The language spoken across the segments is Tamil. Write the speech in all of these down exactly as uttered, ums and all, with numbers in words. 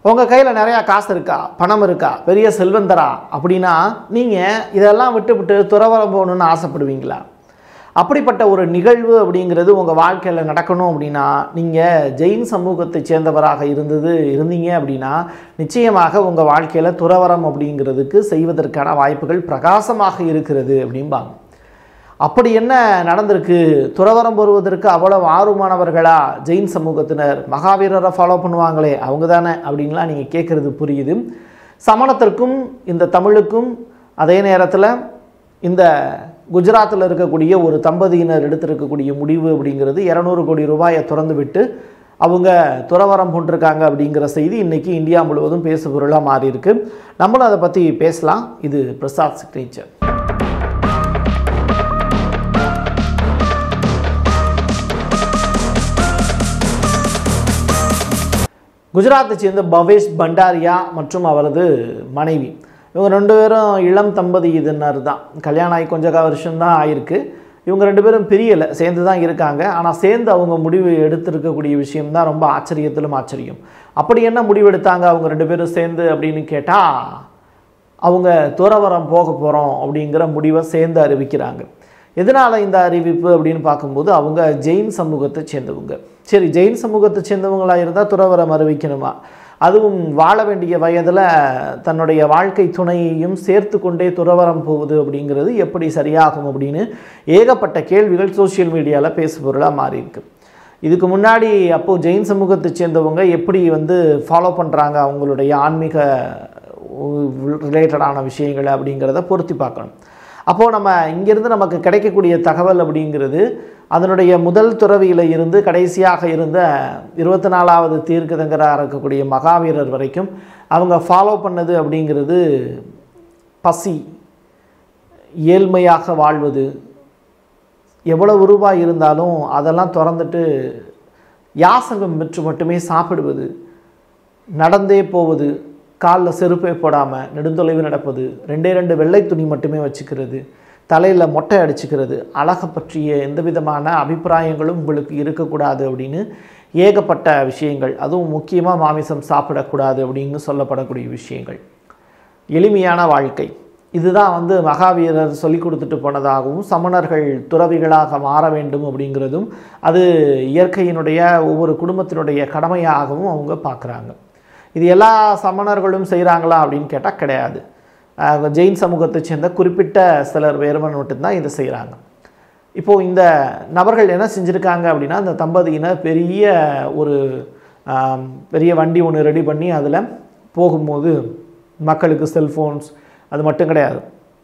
உங்கள் கையில் நிறையா காசு இருக்கா, பணம் இருக்கா, பெரிய செல்வந்தரா அப்படின்னா நீங்கள் இதெல்லாம் விட்டு விட்டு துறவரம் போகணுன்னு ஆசைப்படுவீங்களா? அப்படிப்பட்ட ஒரு நிகழ்வு அப்படிங்கிறது உங்கள் வாழ்க்கையில் நடக்கணும் அப்படின்னா நீங்கள் ஜெயின் சமூகத்தை சேர்ந்தவராக இருந்தது இருந்தீங்க அப்படின்னா நிச்சயமாக உங்கள் வாழ்க்கையில் துறவரம் அப்படிங்கிறதுக்கு செய்வதற்கான வாய்ப்புகள் பிரகாசமாக இருக்கிறது அப்படிம்பாங்க. அப்படி என்ன நடந்திருக்கு? துறவரம் பெறுவதற்கு அவ்வளவு ஆர்வமானவர்களா ஜெயின் சமூகத்தினர்? மகாவீரரை ஃபாலோ பண்ணுவாங்களே அவங்க தானே அப்படின்லாம் நீங்கள் கேட்குறது புரியுது. சமணத்திற்கும் இந்த தமிழுக்கும் அதே நேரத்தில் இந்த குஜராத்தில் இருக்கக்கூடிய ஒரு தம்பதியினர் எடுத்திருக்கக்கூடிய முடிவு அப்படிங்கிறது இரநூறு கோடி ரூபாயை திறந்து விட்டு அவங்க துறவரம் கொண்டிருக்காங்க அப்படிங்கிற செய்தி இன்றைக்கி இந்தியா முழுவதும் பேசு பொருளாக மாறி இருக்கு. நம்மளும் அதை பற்றி பேசலாம். இது பிரசாத் சிக்னேச்சர். குஜராத்தை சேர்ந்த பவேஷ் பண்டாரியா மற்றும் அவரது மனைவி, இவங்க ரெண்டு பேரும் இளம் தம்பதி இதனர் தான். கல்யாணம் ஆகி கொஞ்சம் வருஷம்தான் ஆயிருக்கு. இவங்க ரெண்டு பேரும் பிரியலை, சேர்ந்து தான் இருக்காங்க. ஆனால் சேர்ந்து அவங்க முடிவு எடுத்திருக்கக்கூடிய விஷயம்தான் ரொம்ப ஆச்சரியத்திலும் ஆச்சரியம். அப்படி என்ன முடிவு எடுத்தாங்க அவங்க ரெண்டு பேரும் சேர்ந்து அப்படின்னு கேட்டால், அவங்க துறவரம் போக போகிறோம் அப்படிங்கிற முடிவை சேர்ந்து அறிவிக்கிறாங்க. எதனால் இந்த அறிவிப்பு அப்படின்னு பார்க்கும்போது அவங்க ஜெயின் சமூகத்தை சேர்ந்தவங்க. சரி, ஜெயின் சமூகத்தை சேர்ந்தவங்களாக இருந்தால் துறவரம் அறிவிக்கணுமா? அதுவும் வாழ வேண்டிய வயதில் தன்னுடைய வாழ்க்கை துணையையும் சேர்த்து கொண்டே துறவரம் போகுது அப்படிங்கிறது எப்படி சரியாகும் அப்படின்னு ஏகப்பட்ட கேள்விகள் சோசியல் மீடியாவில் பேசு பொருளாக மாறியிருக்கு. இதுக்கு முன்னாடி அப்போது ஜெயின் சமூகத்தை சேர்ந்தவங்க எப்படி வந்து ஃபாலோ பண்ணுறாங்க அவங்களுடைய ஆன்மீக ரிலேட்டடான விஷயங்களை அப்படிங்கிறத பொருத்தி பார்க்கணும். அப்போது நம்ம இங்கேருந்து நமக்கு கிடைக்கக்கூடிய தகவல் அப்படிங்கிறது அதனுடைய முதல் துறவியில் இருந்து கடைசியாக இருந்த இருபத்தி நாலாவது தீர்க்கதங்கராக இருக்கக்கூடிய மகாவீரர் வரைக்கும் அவங்க ஃபாலோ பண்ணது அப்படிங்கிறது பசி, ஏழ்மையாக வாழ்வது, எவ்வளவு ரூபாய் இருந்தாலும் அதெல்லாம் திறந்துட்டு யாசகம் பெற்று மட்டுமே சாப்பிடுவது, நடந்தே போவது, காலில் செருப்பே போடாமல் நெடுந்தொலைவு நடப்பது, ரெண்டே ரெண்டு வெள்ளை துணி மட்டுமே வச்சுக்கிறது, தலையில் மொட்டை அடிச்சுக்கிறது, அழகை பற்றிய எந்த விதமான அபிப்பிராயங்களும் உங்களுக்கு இருக்கக்கூடாது அப்படின்னு ஏகப்பட்ட விஷயங்கள். அதுவும் முக்கியமாக மாமிசம் சாப்பிடக்கூடாது அப்படின்னு சொல்லப்படக்கூடிய விஷயங்கள். எளிமையான வாழ்க்கை இதுதான் வந்து மகாவீரர் சொல்லி கொடுத்துட்டு போனதாகவும் சமணர்கள் துறவிகளாக மாற வேண்டும் அப்படிங்கிறதும் அது இயற்கையினுடைய ஒவ்வொரு குடும்பத்தினுடைய கடமையாகவும் அவங்க பார்க்குறாங்க. இது எல்லா சமணர்களும் செய்கிறாங்களா அப்படின்னு கேட்டால் கிடையாது. ஜெயின் சமூகத்தை சேர்ந்த குறிப்பிட்ட சிலர் வேறுமன் மட்டும்தான் இதை செய்கிறாங்க. இப்போது இந்த நபர்கள் என்ன செஞ்சுருக்காங்க அப்படின்னா, இந்த தம்பதியினர் பெரிய ஒரு பெரிய வண்டி ஒன்று ரெடி பண்ணி அதில் போகும்போது மக்களுக்கு செல்ஃபோன்ஸ் அது மட்டும் கிடையாது,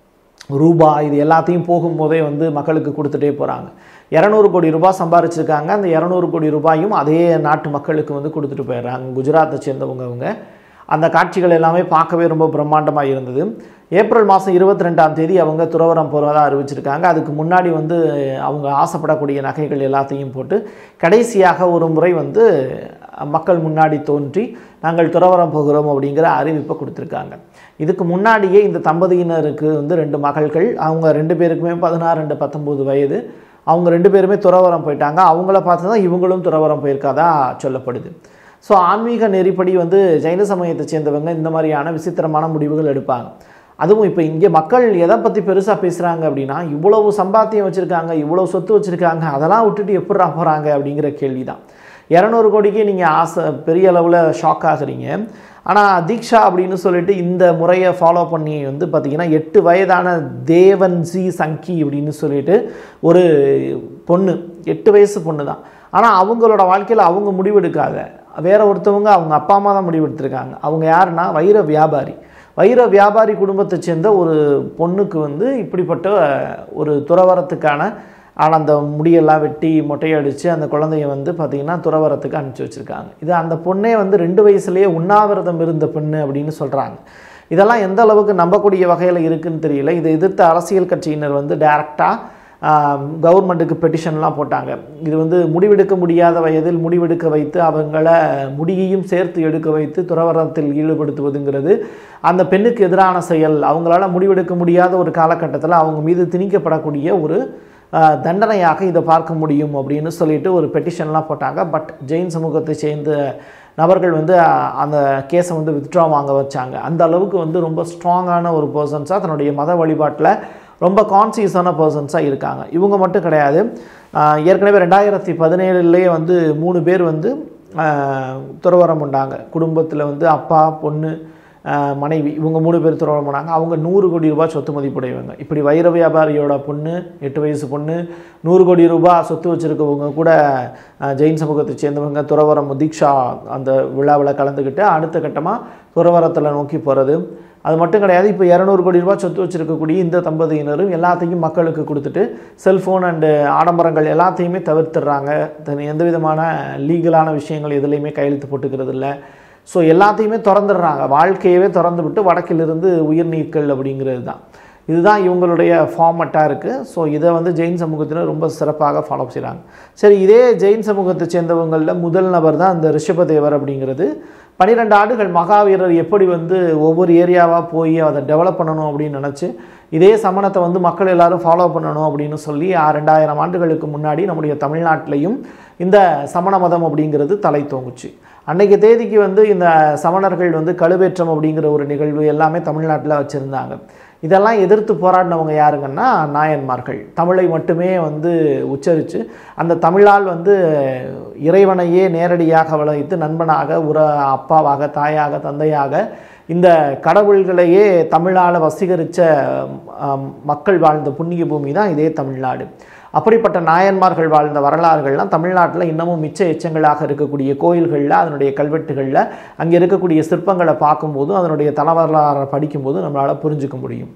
ரூபா இது எல்லாத்தையும் போகும்போதே வந்து மக்களுக்கு கொடுத்துட்டே போகிறாங்க. இரநூறு கோடி ரூபாய் சம்பாரிச்சிருக்காங்க. அந்த இரநூறு கோடி ரூபாயும் அதே நாட்டு மக்களுக்கு வந்து கொடுத்துட்டு போயிடுறாங்க. குஜராத்தை சேர்ந்தவங்க அவங்க. அந்த காட்சிகள் எல்லாமே பார்க்கவே ரொம்ப பிரம்மாண்டமாக இருந்தது. ஏப்ரல் மாதம் இருபத்தி ரெண்டாம் தேதி அவங்க துறவரம் போகிறதா அறிவிச்சிருக்காங்க. அதுக்கு முன்னாடி வந்து அவங்க ஆசைப்படக்கூடிய நகைகள் எல்லாத்தையும் போட்டு கடைசியாக ஒரு முறை வந்து மக்கள் முன்னாடி தோன்றி நாங்கள் துறவரம் போகிறோம் அப்படிங்கிற அறிவிப்பை கொடுத்துருக்காங்க. இதுக்கு முன்னாடியே இந்த தம்பதியினருக்கு வந்து ரெண்டு மகள்கள், அவங்க ரெண்டு பேருக்குமே பதினாறு ரெண்டு பத்தொம்போது வயது. அவங்க ரெண்டு பேருமே துறவரம் போயிட்டாங்க. அவங்கள பார்த்து தான் இவங்களும் துறவரம் போயிருக்காதா சொல்லப்படுது. ஸோ ஆன்மீக நெறிப்படி வந்து ஜைன சமயத்தை சேர்ந்தவங்க இந்த மாதிரியான விசித்திரமான முடிவுகள் எடுப்பாங்க. அதுவும் இப்போ இங்கே மக்கள் எதை பற்றி பெருசாக பேசுகிறாங்க அப்படின்னா, இவ்வளவு சம்பாத்தியம் வச்சுருக்காங்க, இவ்வளோ சொத்து வச்சுருக்காங்க, அதெல்லாம் விட்டுட்டு எப்படா போகிறாங்க அப்படிங்கிற கேள்வி தான். இரநூறு கோடிக்கு நீங்கள் ஆசை பெரிய அளவில் ஷாக் ஆகுறீங்க. ஆனால் தீக்ஷா அப்படின்னு சொல்லிட்டு இந்த முறையை ஃபாலோ பண்ணி வந்து பார்த்திங்கன்னா எட்டு வயதான தேவன்சி சங்கி அப்படின்னு சொல்லிட்டு ஒரு பொண்ணு, எட்டு வயசு பொண்ணு தான். ஆனால் அவங்களோட வாழ்க்கையில் அவங்க முடிவெடுக்காத வேற ஒருத்தவங்க அவங்க அப்பா அம்மா தான் முடிவெடுத்திருக்காங்க. அவங்க யாருன்னா வைர வியாபாரி. வைர வியாபாரி குடும்பத்தை சேர்ந்த ஒரு பொண்ணுக்கு வந்து இப்படிப்பட்ட ஒரு துறவரத்துக்கான ஆனால் அந்த முடியெல்லாம் வெட்டி மொட்டையடித்து அந்த குழந்தைய வந்து பார்த்திங்கன்னா துறவரத்துக்கு அனுப்பிச்சி வச்சுருக்காங்க. இது அந்த பொண்ணே வந்து ரெண்டு வயசுலேயே உண்ணாவிரதம் இருந்த பெண்ணு அப்படின்னு சொல்கிறாங்க. இதெல்லாம் எந்த அளவுக்கு நம்பக்கூடிய வகையில் இருக்குதுன்னு தெரியல. இதை எதிர்த்த அரசியல் கட்சியினர் வந்து டைரெக்டாக கவர்மெண்ட்டுக்கு பெட்டிஷன்லாம் போட்டாங்க. இது வந்து முடிவெடுக்க முடியாத வயதில் முடிவெடுக்க வைத்து அவங்கள முடியையும் சேர்த்து எடுக்க வைத்து துறவரத்தில் ஈடுபடுத்துவதுங்கிறது அந்த பெண்ணுக்கு எதிரான செயல். அவங்களால முடிவெடுக்க முடியாத ஒரு காலகட்டத்தில் அவங்க மீது திணிக்கப்படக்கூடிய ஒரு தண்டனையாக இதை பார்க்க முடியும் அப்படின்னு சொல்லிட்டு ஒரு பெட்டிஷன்லாம் போட்டாங்க. பட் ஜெயின் சமூகத்தை சேர்ந்த நபர்கள் வந்து அந்த கேஸை வந்து வித்ட்ரா வாங்க வச்சாங்க. அந்த அளவுக்கு வந்து ரொம்ப ஸ்ட்ராங்கான ஒரு பர்சன்ஸாக தன்னுடைய மத வழிபாட்டில் ரொம்ப கான்சியஸான பர்சன்ஸாக இருக்காங்க. இவங்க மட்டும் கிடையாது, ஏற்கனவே ரெண்டாயிரத்தி பதினேழுலேயே வந்து மூணு பேர் வந்து துறவரம் உண்டாங்க. குடும்பத்தில் வந்து அப்பா, பொண்ணு, மனைவி, இவங்க மூணு பேர் துறவரம் பண்ணாங்க. அவங்க நூறு கோடி ரூபாய் சொத்து மதிப்புடையவங்க. இப்படி வைர வியாபாரியோட பொண்ணு, எட்டு வயசு பொண்ணு, நூறு கோடி ரூபாய் சொத்து வச்சுருக்கவங்க கூட ஜெயின் சமூகத்தை சேர்ந்தவங்க துறவரம் தீக்ஷா அந்த விழாவில் கலந்துக்கிட்டு அடுத்த கட்டமாக துறவரத்தில் நோக்கி போகிறது. அது மட்டும் கிடையாது, இப்போ இரநூறு கோடி ரூபாய் சொத்து வச்சுருக்கக்கூடிய இந்த தம்பதியினரும் எல்லாத்தையும் மக்களுக்கு கொடுத்துட்டு செல்ஃபோன் அண்டு ஆடம்பரங்கள் எல்லாத்தையுமே தவிர்த்துடுறாங்க. எந்த விதமான லீகலான விஷயங்கள் எதுலேயுமே கையெழுத்து போட்டுக்கிறது இல்லை. ஸோ எல்லாத்தையுமே திறந்துடுறாங்க, வாழ்க்கையவே திறந்து விட்டு வடக்கிலிருந்து உயிர் நீக்கல் அப்படிங்கிறது தான். இதுதான் இவங்களுடைய ஃபார்மட்டாக இருக்குது. ஸோ இதை வந்து ஜெயின் சமூகத்தினர் ரொம்ப சிறப்பாக ஃபாலோ செய்கிறாங்க. சரி, இதே ஜெயின் சமூகத்தை சேர்ந்தவங்களில் முதல் நபர் தான் இந்த ரிஷபதேவர் அப்படிங்கிறது. பன்னிரெண்டு ஆண்டுகள் மகாவீரர் எப்படி வந்து ஒவ்வொரு ஏரியாவாக போய் அதை டெவலப் பண்ணணும் அப்படின்னு நினச்சி இதே சமணத்தை வந்து மக்கள் எல்லாரும் ஃபாலோ பண்ணணும் அப்படின்னு சொல்லி ரெண்டாயிரம் ஆண்டுகளுக்கு முன்னாடி நம்முடைய தமிழ்நாட்டிலையும் இந்த சமண மதம் அப்படிங்கிறது தலை தோங்குச்சு. அன்றைக்கு தேதிக்கு வந்து இந்த சமணர்கள் வந்து கழுவேற்றம் அப்படிங்கிற ஒரு நிகழ்வு எல்லாமே தமிழ்நாட்டில் வச்சுருந்தாங்க. இதெல்லாம் எதிர்த்து போராடினவங்க யாருங்கன்னா நாயன்மார்கள். தமிழை மட்டுமே வந்து உச்சரித்து அந்த தமிழால் வந்து இறைவனையே நேரடியாக வளைத்து நண்பனாக, உற அப்பாவாக, தாயாக, தந்தையாக இந்த கடவுள்களையே தமிழால் வசீகரித்த மக்கள் வாழ்ந்த புண்ணிய பூமி தான் இதே தமிழ்நாடு. அப்படிப்பட்ட நாயன்மார்கள் வாழ்ந்த வரலாறுகள்லாம் தமிழ்நாட்டில் இன்னமும் மிச்ச எச்சங்களாக இருக்கக்கூடிய கோயில்களில், அதனுடைய கல்வெட்டுகளில், அங்கே இருக்கக்கூடிய சிற்பங்களை பார்க்கும்போதும் அதனுடைய தல வரலாறை படிக்கும்போது நம்மளால் புரிஞ்சுக்க முடியும்.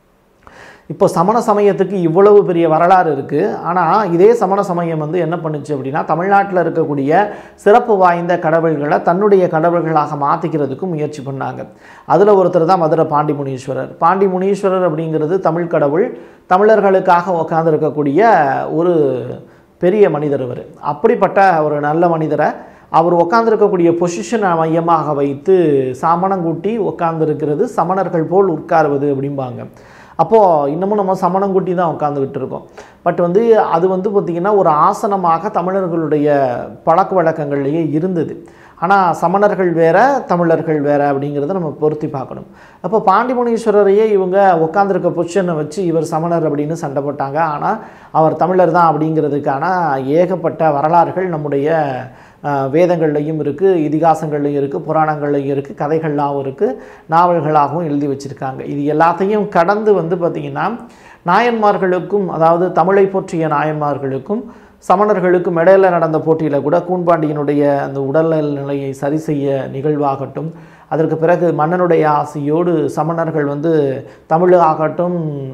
இப்போ சமண சமயத்துக்கு இவ்வளவு பெரிய வரலாறு இருக்குது. ஆனால் இதே சமண சமயம் வந்து என்ன பண்ணுச்சு அப்படின்னா, தமிழ்நாட்டில் இருக்கக்கூடிய சிறப்பு வாய்ந்த கடவுள்களை தன்னுடைய கடவுள்களாக மாற்றிக்கிறதுக்கு முயற்சி பண்ணாங்க. அதில் ஒருத்தர் தான் மதுரை பாண்டி முனீஸ்வரர். பாண்டி முனீஸ்வரர் அப்படிங்கிறது தமிழ் கடவுள், தமிழர்களுக்காக உட்கார்ந்துருக்கக்கூடிய ஒரு பெரிய மனிதர் அவர். அப்படிப்பட்ட ஒரு நல்ல மனிதரை அவர் உட்கார்ந்துருக்கக்கூடிய பொசிஷனை மையமாக வைத்து சமணங்கூட்டி உட்கார்ந்துருக்கிறது சமணர்கள் போல் உட்காருவது அப்படிம்பாங்க. அப்போது இன்னமும் நம்ம சமணங்குட்டி தான் உட்காந்துக்கிட்டு இருக்கோம். பட் வந்து அது வந்து பார்த்திங்கன்னா ஒரு ஆசனமாக தமிழர்களுடைய பழக்க வழக்கங்கள்லேயே இருந்தது. ஆனால் சமணர்கள் வேறு, தமிழர்கள் வேறு அப்படிங்கிறத நம்ம பொருத்தி பார்க்கணும். அப்போ பாண்டிமுனீஸ்வரரையே இவங்க உட்காந்துருக்க பொசிஷனை வச்சு இவர் சமணர் அப்படின்னு சண்டை போட்டாங்க. ஆனால் அவர் தமிழர் தான் அப்படிங்கிறதுக்கான ஏகப்பட்ட வரலாறுகள் நம்முடைய வேதங்கள்லையும் இருக்குது, இதிகாசங்கள்லையும் இருக்குது, புராணங்கள்லையும் இருக்குது, கதைகள்லாகவும் இருக்குது, நாவல்களாகவும் எழுதி வச்சுருக்காங்க. இது எல்லாத்தையும் கடந்து வந்து பார்த்திங்கன்னா நாயன்மார்களுக்கும், அதாவது தமிழை போற்றிய நாயன்மார்களுக்கும் சமணர்களுக்கும் இடையில நடந்த போட்டியில் கூட கூன்பாண்டியனுடைய அந்த உடல் நிலையை சரி செய்ய நிகழ்வாகட்டும், அதற்கு பிறகு மன்னனுடைய ஆசையோடு சமணர்கள் வந்து தமிழாகட்டும்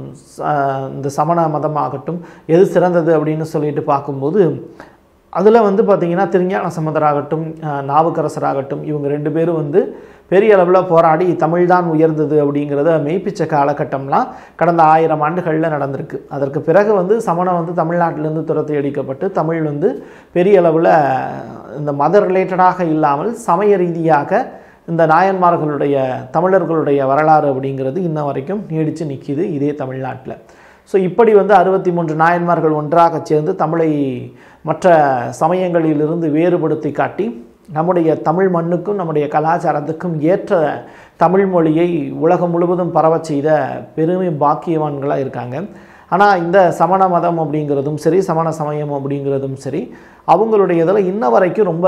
இந்த சமண மதமாகட்டும் எது சிறந்தது அப்படின்னு சொல்லிட்டு பார்க்கும்போது அதில் வந்து பார்த்திங்கன்னா திருஞான சம்பந்தராகட்டும், நாவுக்கரசராகட்டும், இவங்க ரெண்டு பேரும் வந்து பெரிய அளவில் போராடி தமிழ் தான் உயர்ந்தது அப்படிங்கிறத மெய்ப்பிச்ச காலகட்டம்லாம் கடந்த ஆயிரம் ஆண்டுகளில் நடந்திருக்கு. அதற்கு பிறகு வந்து சமணம் வந்து தமிழ்நாட்டிலேருந்து துரத்தி அடிக்கப்பட்டு தமிழ் வந்து பெரிய அளவில் இந்த மத ரிலேட்டடாக இல்லாமல் சமய ரீதியாக இந்த நாயன்மார்களுடைய தமிழர்களுடைய வரலாறு அப்படிங்கிறது இன்ன வரைக்கும் நீடித்து நிற்கிது இதே தமிழ்நாட்டில். ஸோ இப்படி வந்து அறுபத்தி மூன்று நாயன்மார்கள் ஒன்றாக சேர்ந்து தமிழை மற்ற சமயங்களிலிருந்து வேறுபடுத்தி காட்டி நம்முடைய தமிழ் மண்ணுக்கும் நம்முடைய கலாச்சாரத்துக்கும் ஏற்ற தமிழ் மொழியை உலகம் முழுவதும் பரவச் செய்த பெருமை பாக்கியவான்களாக இருக்காங்க. ஆனால் இந்த சமண மதம் அப்படிங்கிறதும் சரி, சமண சமயம் அப்படிங்கிறதும் சரி, அவங்களுடைய இதில் இன்ன வரைக்கும் ரொம்ப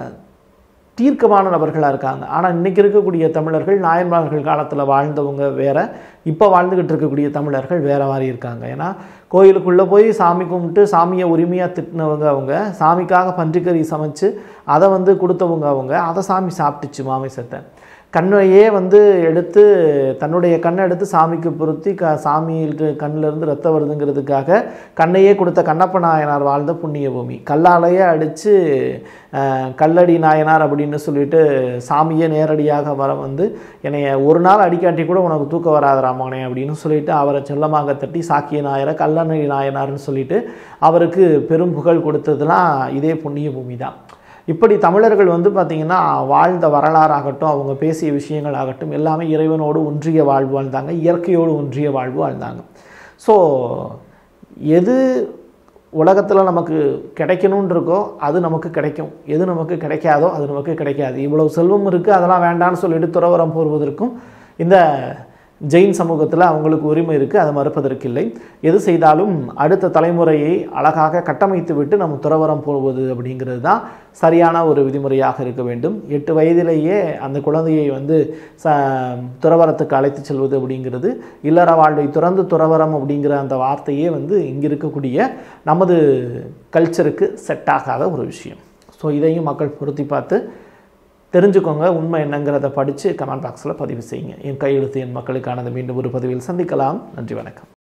தீர்க்கமான நபர்களாக இருக்காங்க. ஆனால் இன்றைக்கி இருக்கக்கூடிய தமிழர்கள் நாயன்மார்கள் காலத்தில் வாழ்ந்தவங்க வேறு, இப்போ வாழ்ந்துக்கிட்டு இருக்கக்கூடிய தமிழர்கள் வேறு மாதிரி இருக்காங்க. ஏன்னா கோயிலுக்குள்ளே போய் சாமி கும்பிட்டு சாமியை உரிமையாக திட்டினவங்க அவங்க, சாமிக்காக பன்றிக்கறி சமைச்சு அதை வந்து கொடுத்தவங்க அவங்க, அதை சாமி சாப்பிட்டுச்சு மாமிசத்தை. கண்ணையே வந்து எடுத்து தன்னுடைய கண்ணை எடுத்து சாமிக்கு பொருத்தி க சாமிக்கு கண்ணிலேருந்து ரத்தம் வருதுங்கிறதுக்காக கண்ணையே கொடுத்த கண்ணப்ப நாயனார் வாழ்ந்த புண்ணிய பூமி. கல்லாலேயே அடித்து கல்லடி நாயனார் அப்படின்னு சொல்லிட்டு சாமியை நேரடியாக வர வந்து என்னைய ஒரு நாள் அடிக்காட்டி கூட உனக்கு தூக்கம் வராத ராமனே அப்படின்னு சொல்லிட்டு அவரை செல்லமாக தட்டி சாக்கிய நாயரை கல்லணை நாயனார்னு சொல்லிட்டு அவருக்கு பெரும் புகழ் கொடுத்ததுலாம் இதே புண்ணிய பூமி தான். இப்படி தமிழர்கள் வந்து பார்த்திங்கன்னா வாழ்ந்த வரலாறாகட்டும், அவங்க பேசிய விஷயங்கள் ஆகட்டும், எல்லாமே இறைவனோடு ஒன்றிய வாழ்வு வாழ்ந்தாங்க, இயற்கையோடு ஒன்றிய வாழ்வு வாழ்ந்தாங்க. ஸோ எது உலகத்தில் நமக்கு கிடைக்கணும்னு இருக்கோ அது நமக்கு கிடைக்கும், எது நமக்கு கிடைக்காதோ அது நமக்கு கிடைக்காது. இவ்வளவு செல்வம் இருக்குது அதெல்லாம் வேண்டான்னு சொல்லிட்டு துறவரம் போடுவதற்கும் இந்த ஜெயின் சமூகத்தில் அவங்களுக்கு உரிமை இருக்குது, அதை மறுப்பதற்கில்லை. எது செய்தாலும் அடுத்த தலைமுறையை அழகாக கட்டமைத்து விட்டு நம்ம துறவரம் போடுவது அப்படிங்கிறது தான் சரியான ஒரு விதிமுறையாக இருக்க வேண்டும். எட்டு வயதிலேயே அந்த குழந்தையை வந்து ச துறவரத்துக்கு அழைத்து செல்வது அப்படிங்கிறது, இல்லற வாழ்வை துறந்து துறவரம் அப்படிங்கிற அந்த வார்த்தையே வந்து இங்கே இருக்கக்கூடிய நமது கல்ச்சருக்கு செட் ஆகாத ஒரு விஷயம். ஸோ இதையும் மக்கள் பொருத்தி பார்த்து தெரிஞ்சுக்கோங்க. உண்மை என்னங்கிறத படித்து கமெண்ட் பாக்ஸில் பதிவு செய்யுங்க. என் கையெழுத்து என் மக்களுக்கானது. மீண்டும் ஒரு பதிவில் சந்திக்கலாம். நன்றி, வணக்கம்.